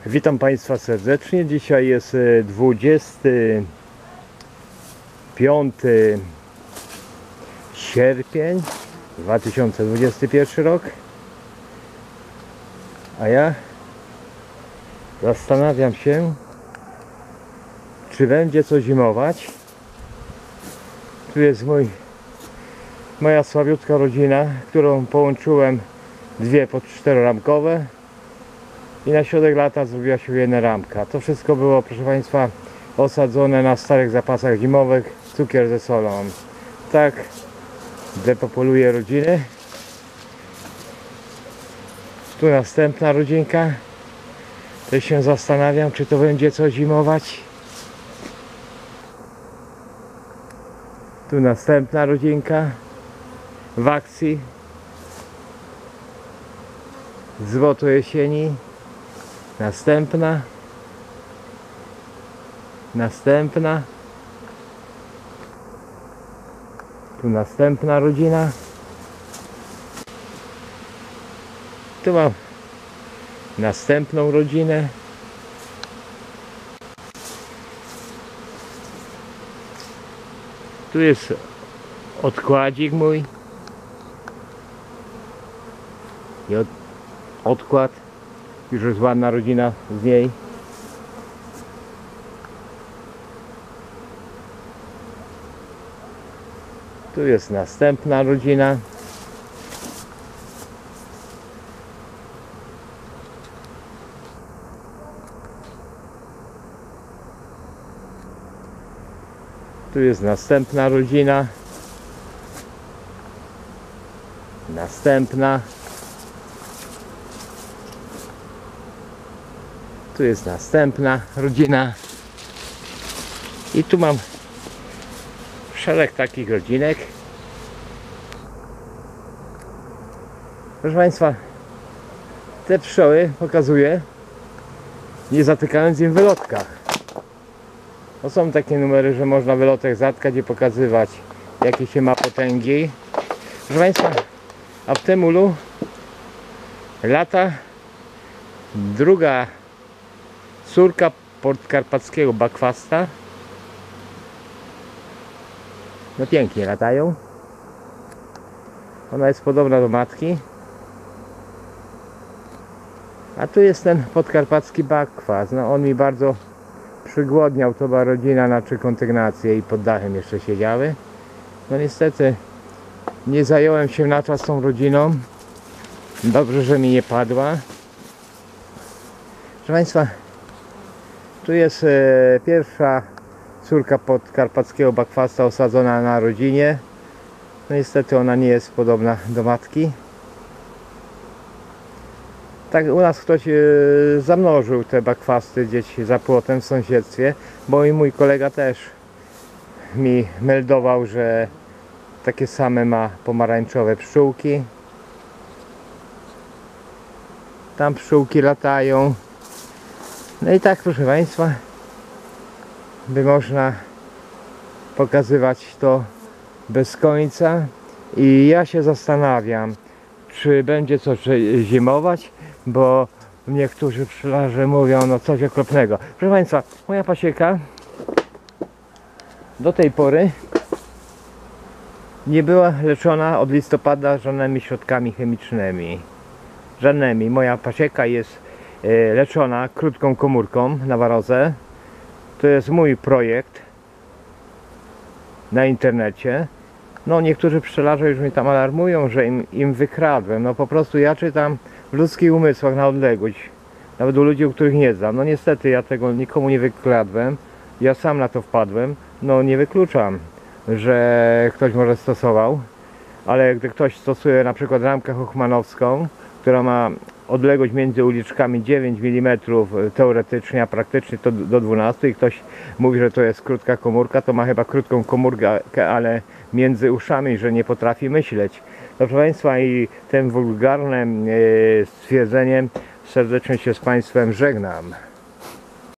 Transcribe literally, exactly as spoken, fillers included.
Witam Państwa serdecznie. Dzisiaj jest dwudziesty piąty sierpień dwa tysiące dwudziesty pierwszy rok, a ja zastanawiam się, czy będzie co zimować. Tu jest mój, moja słabiutka rodzina, którą połączyłem dwie po czteroramkowe i na środek lata zrobiła się jedna ramka. To wszystko było, proszę Państwa, osadzone na starych zapasach zimowych, cukier ze solą. Tak depopuluję rodziny. Tu następna rodzinka. Też się zastanawiam, czy to będzie co zimować. Tu następna rodzinka w akcji. Złoto jesieni. Następna. Następna. Tu następna rodzina. Tu mam następną rodzinę. Tu jest odkładzik mój. I od, odkład. Już jest ładna rodzina z niej. Tu jest następna rodzina. Tu jest następna rodzina. Następna. Tu jest następna rodzina. I tu mam szereg takich rodzinek. Proszę Państwa, te pszczoły pokazuję, nie zatykając im w wylotkach. To są takie numery, że można wylotek zatkać i pokazywać, jakie się ma potęgi. Proszę Państwa, a w tym ulu lata druga córka podkarpackiego bakwasta. No pięknie latają. Ona jest podobna do matki. A tu jest ten podkarpacki bakwas. No on mi bardzo przygłodniał. To była rodzina na trzy kontygnacje i pod dachem jeszcze siedziały. No niestety nie zająłem się na czas tą rodziną. Dobrze, że mi nie padła. Proszę Państwa, tu jest e, pierwsza córka podkarpackiego bakwasta osadzona na rodzinie. No niestety ona nie jest podobna do matki. Tak u nas ktoś e, zamnożył te bakwasty gdzieś za płotem w sąsiedztwie, bo i mój kolega też mi meldował, że takie same ma pomarańczowe pszczółki. Tam pszczółki latają. No i tak, proszę Państwa, by można pokazywać to bez końca. I ja się zastanawiam, czy będzie coś zimować, bo niektórzy pszczelarze mówią, no coś okropnego. Proszę Państwa, moja pasieka do tej pory nie była leczona od listopada żadnymi środkami chemicznymi. Żadnymi. Moja pasieka jest leczona krótką komórką na warozę. To jest mój projekt na internecie. No niektórzy pszczelarze już mnie tam alarmują, że im, im wykradłem. No po prostu ja czytam w ludzkich umysłach na odległość. Nawet u ludzi, u których nie znam. No niestety ja tego nikomu nie wykradłem. Ja sam na to wpadłem. No nie wykluczam, że ktoś może stosował. Ale gdy ktoś stosuje na przykład ramkę hochmanowską, która ma odległość między uliczkami dziewięć milimetrów teoretycznie, a praktycznie to do dwunastu, i ktoś mówi, że to jest krótka komórka, to ma chyba krótką komórkę, ale między uszami, że nie potrafi myśleć. Proszę Państwa, i tym wulgarnym stwierdzeniem serdecznie się z Państwem żegnam.